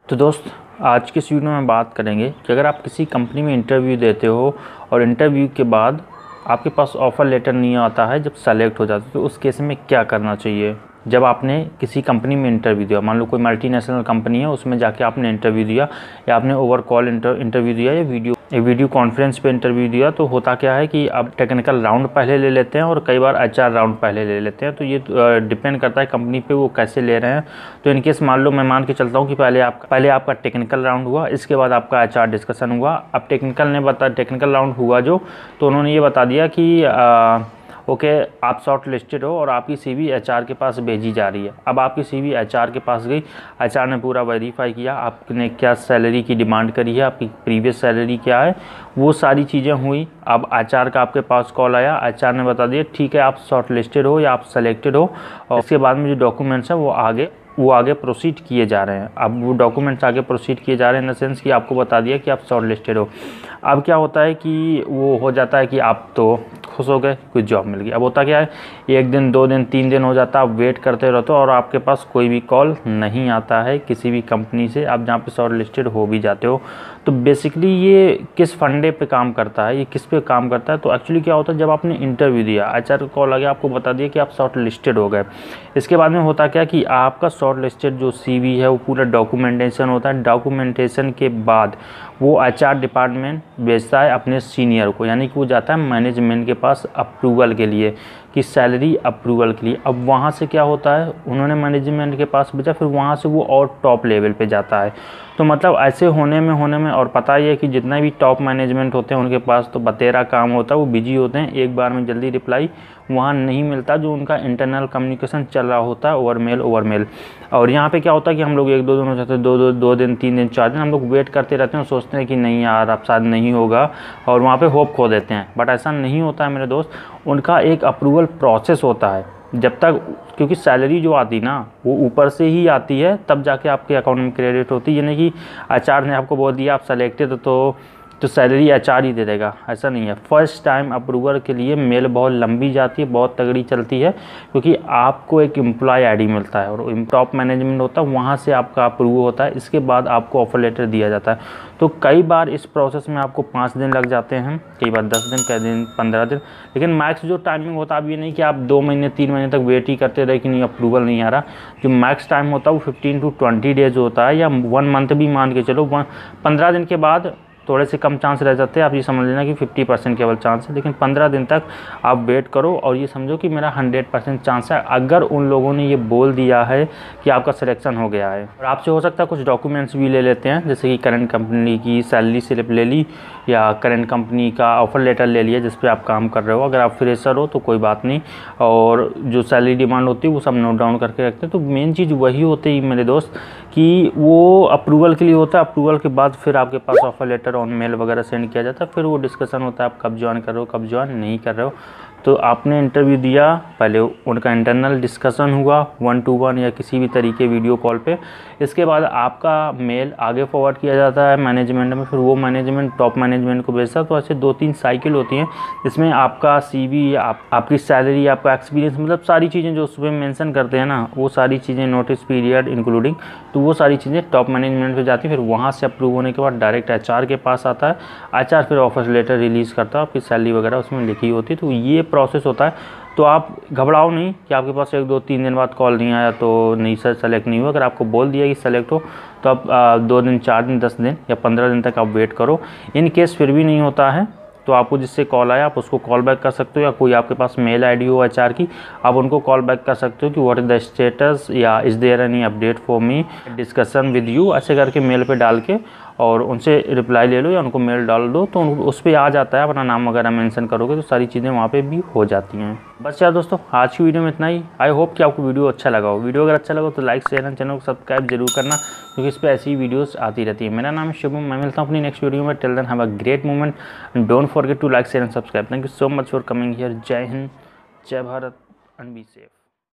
तो दोस्त, आज की इस वीडियो में बात करेंगे कि अगर आप किसी कंपनी में इंटरव्यू देते हो और इंटरव्यू के बाद आपके पास ऑफ़र लेटर नहीं आता है, जब सेलेक्ट हो जाते हो तो उस केस में क्या करना चाहिए। जब आपने किसी कंपनी में इंटरव्यू दिया, मान लो कोई मल्टीनेशनल कंपनी है, उसमें जाके आपने इंटरव्यू दिया या आपने ओवर कॉल इंटरव्यू दिया या वीडियो कॉन्फ्रेंस पे इंटरव्यू दिया, तो होता क्या है कि अब टेक्निकल राउंड पहले ले लेते हैं और कई बार एचआर राउंड पहले ले लेते हैं। तो ये डिपेंड करता है कंपनी पे वो कैसे ले रहे हैं। तो इनकेस मान लो, मैं मान के चलता हूँ कि पहले आपका टेक्निकल राउंड हुआ, इसके बाद आपका एचआर डिस्कशन हुआ। अब टेक्निकल राउंड हुआ जो, तो उन्होंने ये बता दिया कि ओके, आप शॉर्ट लिस्टेड हो और आपकी सीवी एचआर के पास भेजी जा रही है। अब आपकी सीवी एचआर के पास गई, एचआर ने पूरा वेरीफाई किया आपने क्या सैलरी की डिमांड करी है, आपकी प्रीवियस सैलरी क्या है, वो सारी चीज़ें हुई। अब एचआर का आपके पास कॉल आया, एचआर ने बता दिया ठीक है आप शॉर्ट लिस्टेड हो या आप सेलेक्टेड हो, और इसके बाद में जो डॉक्यूमेंट्स हैं वो आगे प्रोसीड किए जा रहे हैं। अब वो डॉक्यूमेंट्स आगे प्रोसीड किए जा रहे हैं इन द सेंस कि आपको बता दिया कि आप शॉर्ट लिस्टेड हो। अब क्या होता है कि वो हो जाता है कि आप तो खुश हो गए, कुछ जॉब मिल गई। अब होता क्या है, 1 दिन 2 दिन 3 दिन हो जाता है, आप वेट करते रहते हो और आपके पास कोई भी कॉल नहीं आता है किसी भी कंपनी से, आप जहाँ पे शॉर्ट लिस्टेड हो भी जाते हो। तो बेसिकली ये किस फंडे पे काम करता है, ये किस पे काम करता है। तो एक्चुअली क्या होता है, जब आपने इंटरव्यू दिया, एचआर का कॉल आ गया, आपको बता दिया कि आप शॉर्ट लिस्टेड हो गए। इसके बाद में होता क्या कि आपका शॉर्ट लिस्टेड जो सीवी है वो पूरा डॉक्यूमेंटेशन होता है। डॉक्यूमेंटेशन के बाद वो एचआर डिपार्टमेंट भेजता है अपने सीनियर को, यानी कि वो जाता है मैनेजमेंट के पास अप्रूवल के लिए, कि सैलरी अप्रूवल के लिए। अब वहाँ से क्या होता है, उन्होंने मैनेजमेंट के पास भेजा, फिर वहाँ से वो और टॉप लेवल पे जाता है। तो मतलब ऐसे होने में और पता ही है कि जितना भी टॉप मैनेजमेंट होते हैं उनके पास तो बतेरा काम होता है, वो बिजी होते हैं, एक बार में जल्दी रिप्लाई वहाँ नहीं मिलता जो उनका इंटरनल कम्युनिकेशन चल रहा होता है ओवर मेल। और यहाँ पे क्या होता है कि हम लोग 1-2 दिन हो जाते हैं, 2 दिन 3 दिन 4 दिन हम लोग वेट करते रहते हैं और सोचते हैं कि नहीं यार अब शायद नहीं होगा, और वहाँ पे होप खो देते हैं। बट ऐसा नहीं होता है मेरे दोस्त, उनका एक अप्रूवल प्रोसेस होता है। जब तक, क्योंकि सैलरी जो आती ना वो ऊपर से ही आती है, तब जाके आपके अकाउंट में क्रेडिट होती है। यानी कि एचआर ने आपको बोल दिया आप सेलेक्टेड तो सैलरी एचआर ही दे देगा, ऐसा नहीं है। फर्स्ट टाइम अप्रूवल के लिए मेल बहुत लंबी जाती है, बहुत तगड़ी चलती है, क्योंकि आपको एक एम्प्लॉय आईडी मिलता है और टॉप मैनेजमेंट होता है, वहाँ से आपका अप्रूव होता है। इसके बाद आपको ऑफर लेटर दिया जाता है। तो कई बार इस प्रोसेस में आपको 5 दिन लग जाते हैं, कई बार 10 दिन, कई दिन 15 दिन, लेकिन मैक्स जो टाइमिंग होता है, अब ये नहीं कि आप 2 महीने 3 महीने तक वेट ही करते रहे कि नहीं अप्रूवल नहीं आ रहा। जो मैक्स टाइम होता है वो 15 to 20 डेज होता है, या 1 मंथ भी मान के चलो। 15 दिन के बाद थोड़े से कम चांस रह जाते हैं, आप ये समझ लेना कि 50% केवल चांस है, लेकिन 15 दिन तक आप वेट करो और ये समझो कि मेरा 100% चांस है, अगर उन लोगों ने ये बोल दिया है कि आपका सिलेक्शन हो गया है। और आपसे हो सकता है कुछ डॉक्यूमेंट्स भी ले लेते हैं, जैसे कि करंट कंपनी की सैलरी स्लिप ले ली या करंट कंपनी का ऑफर लेटर ले लिया जिस पे आप काम कर रहे हो। अगर आप फ्रेशर हो तो कोई बात नहीं, और जो सैलरी डिमांड होती है वो सब नोट डाउन करके रखते हैं। तो मेन चीज़ वही होती है मेरे दोस्त कि वो अप्रूवल के लिए होता है। अप्रूवल के बाद फिर आपके पास ऑफर लेटर ऑन मेल वगैरह सेंड किया जाता है, फिर वो डिस्कशन होता है आप कब ज्वाइन कर रहे हो, कब ज्वाइन नहीं कर रहे हो। तो आपने इंटरव्यू दिया, पहले उनका इंटरनल डिस्कशन हुआ 1 to 1 या किसी भी तरीके वीडियो कॉल पे। इसके बाद आपका मेल आगे फॉरवर्ड किया जाता है मैनेजमेंट में, फिर वो मैनेजमेंट टॉप मैनेजमेंट को भेजता है। तो ऐसे 2-3 साइकिल होती हैं, जिसमें आपका सीवी, आपकी सैलरी, आपका एक्सपीरियंस, मतलब सारी चीज़ें जो उसमें मेंशन करते हैं ना, वो सारी चीज़ें, नोटिस पीरियड इंक्लूडिंग, तो वो सारी चीज़ें टॉप मैनेजमेंट पे जाती हैं। फिर वहाँ से अप्रूव होने के बाद डायरेक्ट एचआर के पास आता है, एचआर फिर ऑफर लेटर रिलीज़ करता है, आपकी सैलरी वगैरह उसमें लिखी होती है। तो ये प्रोसेस होता है। तो आप घबराओ नहीं कि आपके पास 1-2-3 दिन बाद कॉल नहीं आया तो नहीं सर सेलेक्ट नहीं हुआ। अगर आपको बोल दिया कि सेलेक्ट हो तो आप 2 दिन 4 दिन 10 दिन या 15 दिन तक आप वेट करो। इन केस फिर भी नहीं होता है तो आपको जिससे कॉल आया आप उसको कॉल बैक कर सकते हो, या कोई आपके पास मेल आईडी हो एचआर की, आप उनको कॉल बैक कर सकते हो कि व्हाट इज़ द स्टेटस या is there any update for me, discussion with you, ऐसे करके मेल पे डाल के और उनसे रिप्लाई ले लो या उनको मेल डाल दो, तो उस पर आ जाता है। अपना नाम वगैरह मेंशन करोगे तो सारी चीज़ें वहाँ पे भी हो जाती हैं। बस यार दोस्तों, आज की वीडियो में इतना ही। आई होप कि आपको वीडियो अच्छा लगा हो। वीडियो अगर अच्छा लगा तो लाइक शेयर एंड चैनल को सब्सक्राइब जरूर करना, क्योंकि इस पर ऐसी वीडियोस आती रहती है। मेरा नाम है शुभम, मैं मिलता हूँ अपनी नेक्स्ट वीडियो में। Till then have a great moment and don't forget to like share and subscribe. Thank you so much for coming here. जय हिंद, जय भारत एंड बी सेफ।